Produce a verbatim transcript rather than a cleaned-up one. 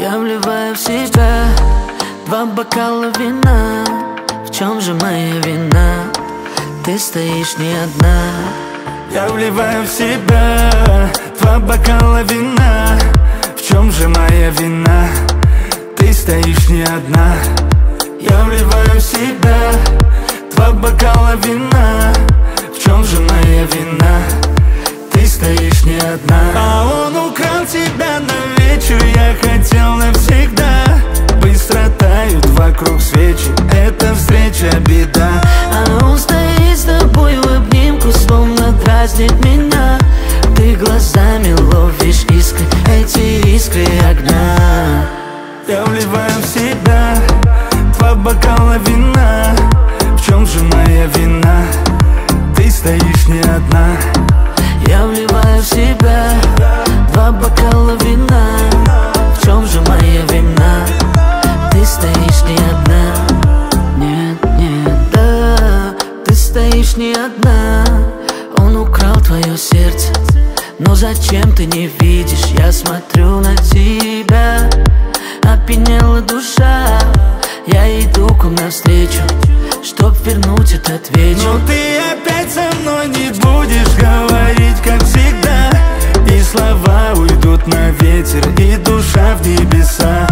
Я вливаю в себя два бокала вина. В чем же моя вина? Ты стоишь не одна. Я вливаю в себя два бокала вина. В чем же моя вина? Ты стоишь не одна. Я вливаю в себя два бокала вина. В чем же моя вина? Ты стоишь не одна. А он украл тебя на вечер, я хотел навсегда. Быстро тают вокруг свечи, эта встреча беда. А он стоит с тобой в обнимку, словно дразнит меня. Ты глазами ловишь искры, эти искры огня. Я вливаю в себя два бокала вина. В чем же моя вина? Ты стоишь не одна. Я вливаю в себя два бокала вина. В чем же моя вина? Ты стоишь не одна. Нет, нет, да, ты стоишь не одна. Он украл твое сердце, но зачем ты не видишь? Я смотрю на тебя, опьянела душа. Я иду к вам навстречу, чтоб вернуть этот вечер. Но ты опять со мной не будешь говорить, как всегда. И слова уйдут на ветер, и душа в небеса.